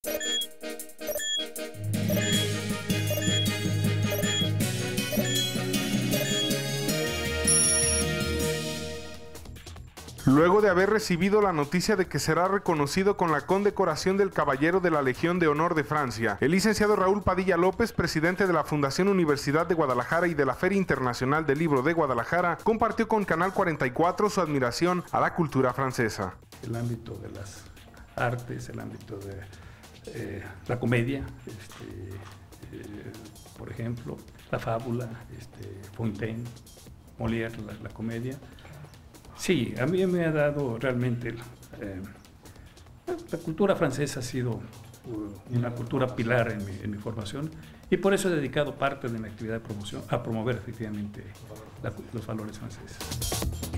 Luego de haber recibido la noticia de que será reconocido con la condecoración del Caballero de la Legión de Honor de Francia, el licenciado Raúl Padilla López, presidente de la Fundación Universidad de Guadalajara y de la Feria Internacional del Libro de Guadalajara, compartió con Canal 44 su admiración a la cultura francesa. El ámbito de las artes, el ámbito de la comedia, por ejemplo, la fábula, Fontaine, Molière, la comedia. Sí, a mí me ha dado realmente, la cultura francesa ha sido una cultura pilar en mi formación, y por eso he dedicado parte de mi actividad de promoción a promover efectivamente los valores franceses.